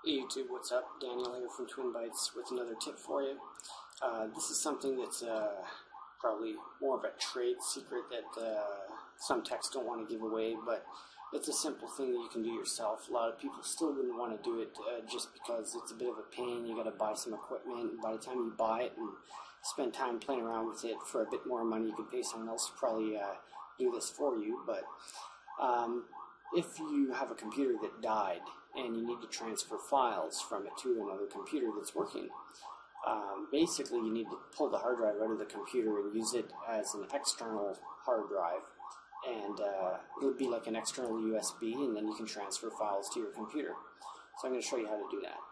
Hey YouTube, what's up? Daniel here from Twin Bytes with another tip for you. This is something that's probably more of a trade secret that some techs don't want to give away, but it's a simple thing that you can do yourself. A lot of people still wouldn't want to do it just because it's a bit of a pain. You got to buy some equipment, and by the time you buy it and spend time playing around with it for a bit more money, you could pay someone else to probably do this for you. But if you have a computer that died and you need to transfer files from it to another computer that's working, basically you need to pull the hard drive out of the computer and use it as an external hard drive, and it'll be like an external USB, and then you can transfer files to your computer. So I'm going to show you how to do that.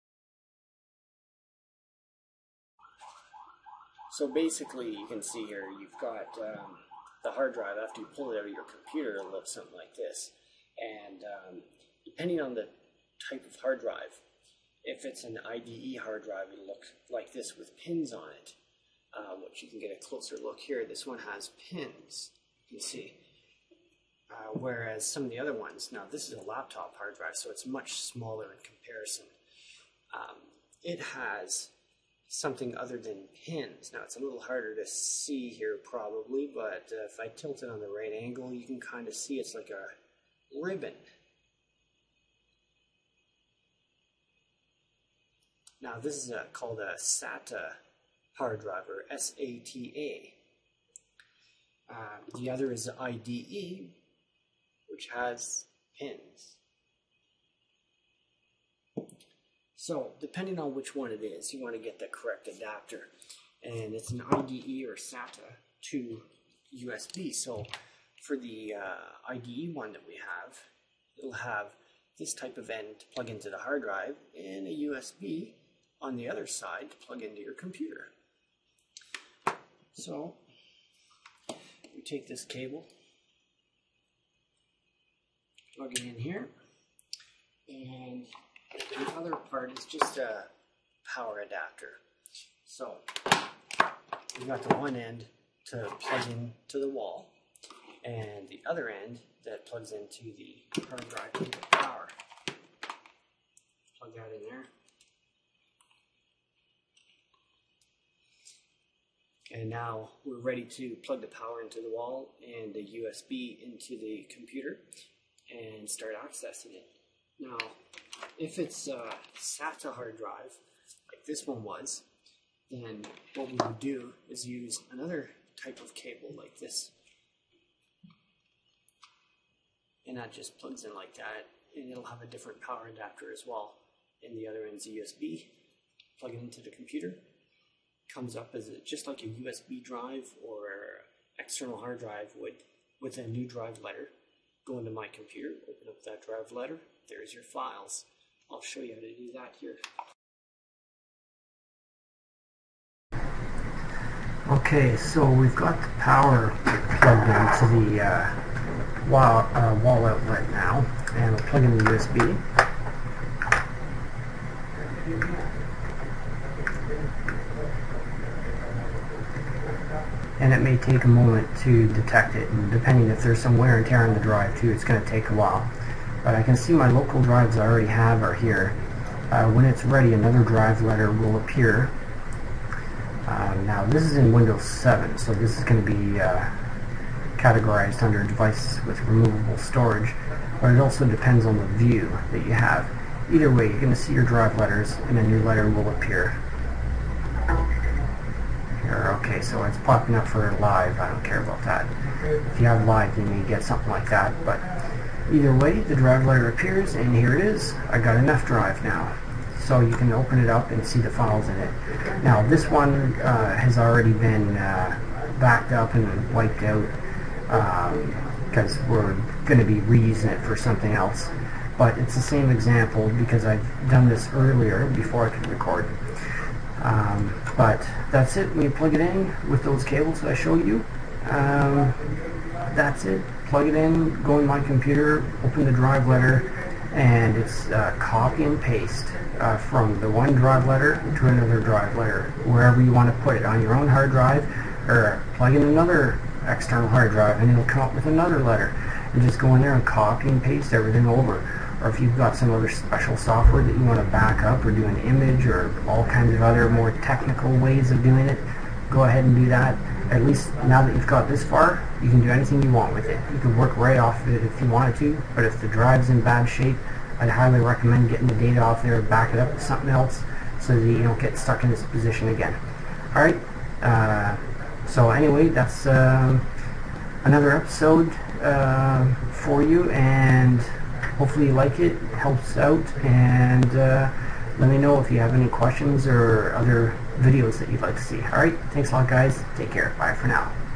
So basically you can see here you've got the hard drive. After you pull it out of your computer, it'll look something like this. And depending on the type of hard drive, if it's an IDE hard drive, it'll look like this with pins on it, which you can get a closer look here. This one has pins, you can see. Whereas some of the other ones, now this is a laptop hard drive, so it's much smaller in comparison. It has something other than pins. Now it's a little harder to see here probably, but if I tilt it on the right angle, you can kind of see it's like a ribbon. Now this is called a SATA hard drive, or SATA. The other is IDE, which has pins. So depending on which one it is, you want to get the correct adapter. And it's an IDE or SATA to USB. So for the IDE one that we have, it'll have this type of end to plug into the hard drive and a USB on the other side to plug into your computer. So we take this cable, plug it in here, and the other part is just a power adapter. So we got the one end to plug into the wall, and the other end that plugs into the hard drive to get power. Plug that in there. And now we're ready to plug the power into the wall and the USB into the computer and start accessing it. Now, if it's a SATA hard drive, like this one was, then what we would do is use another type of cable like this. And that just plugs in like that, and it'll have a different power adapter as well. And the other end's USB. Plug it into the computer. Comes up as just like a USB drive or external hard drive would, with a new drive letter. Go into my computer, open up that drive letter. There's your files. I'll show you how to do that here. Okay, so we've got the power plugged into the wall outlet now, and we'll plug in the USB. And it may take a moment to detect it, and depending if there's some wear and tear on the drive too, it's going to take a while. But I can see my local drives I already have are here. When it's ready, another drive letter will appear. Now this is in Windows 7, so this is going to be categorized under devices with removable storage, but it also depends on the view that you have. Either way, you're going to see your drive letters, and a new letter will appear. Okay, so it's popping up for live. I don't care about that. If you have live, you may get something like that, but either way, the drive letter appears, and here it is. I got an F drive now. So you can open it up and see the files in it. Now this one has already been backed up and wiped out because we're going to be reusing it for something else. But it's the same example because I've done this earlier before I could record. But that's it. When you plug it in with those cables that I showed you, that's it. Plug it in, go in my computer, open the drive letter, and it's copy and paste from the one drive letter to another drive letter, wherever you want to put it, on your own hard drive, or plug in another external hard drive and it'll come up with another letter. And just go in there and copy and paste everything over. or if you've got some other special software that you want to back up or do an image or all kinds of other more technical ways of doing it, go ahead and do that. At least now that you've got this far, you can do anything you want with it. You can work right off of it if you wanted to, but if the drive's in bad shape, I'd highly recommend getting the data off there, back it up with something else so that you don't get stuck in this position again. Alright, so anyway, that's another episode for you, and hopefully you like it, helps out, and let me know if you have any questions or other videos that you'd like to see. Alright, thanks a lot guys, take care, bye for now.